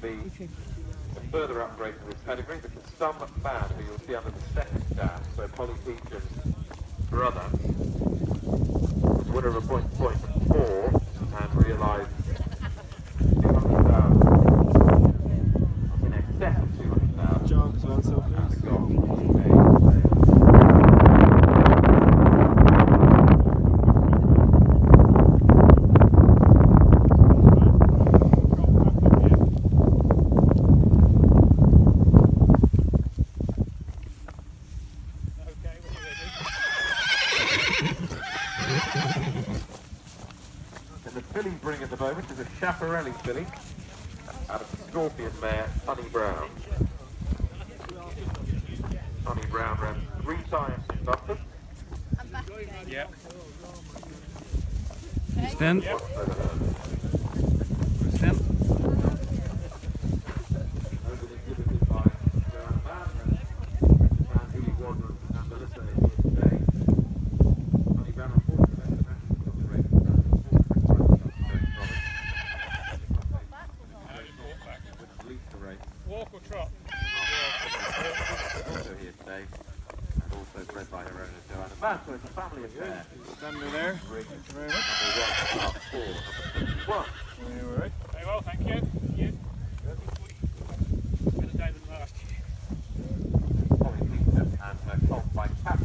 be a further upgrade to this pedigree because some man who you'll see under the second dash, so Polly Peacham's brother, was winner of a point 4 and realised 200,000 in excess of 200,000. John as well, so please. And the filly bring at the moment is a Chaparelli filly out of the Scorpion mare, Honey Brown. Honey Brown ran 3 times in London. Yep. Stand. Yep. Stand. Walk or trot? Also here today, and also bred by her owner Joanna Mann, so it's a family affair. Standing there. Ring Thank you very much. number 1, start 4, number 51. Are you alright? Very well, thank you. You? Better day than last year. Polly Peacham and her colt by Cap